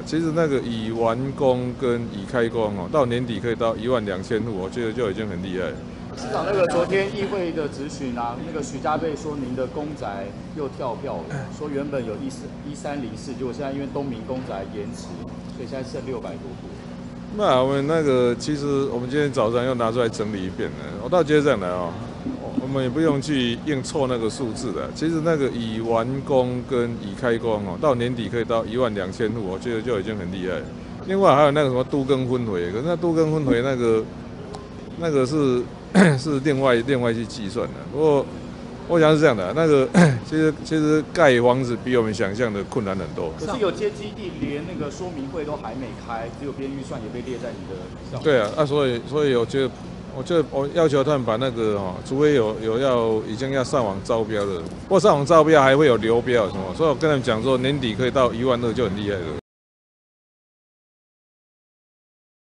其实那个已完工跟已开工哦，到年底可以到12000户，我觉得就已经很厉害了。 市长，那个昨天议会的质询啊，那个许家贝说您的公宅又跳票了，说原本有1304，结果现在因为东明公宅延迟，所以现在剩600多户。 那我们那个其实我们今天早上又拿出来整理一遍了，我倒觉得这样的哦，我们也不用去硬凑那个数字的。其实那个已完工跟已开工哦，到年底可以到12000户，我觉得就已经很厉害了。另外还有那个什么都更分回，可是那都更分回那个是是另外去计算的。不过我想是这样的，那个其实盖房子比我们想象的困难很多。 可是有些基地连那个说明会都还没开，只有编预算也被列在你的项目。 对啊，所以我觉得我要求他们把那个除非有已经要上网招标的，不过上网招标还会有流标什么，所以我跟他们讲说年底可以到12000就很厉害了。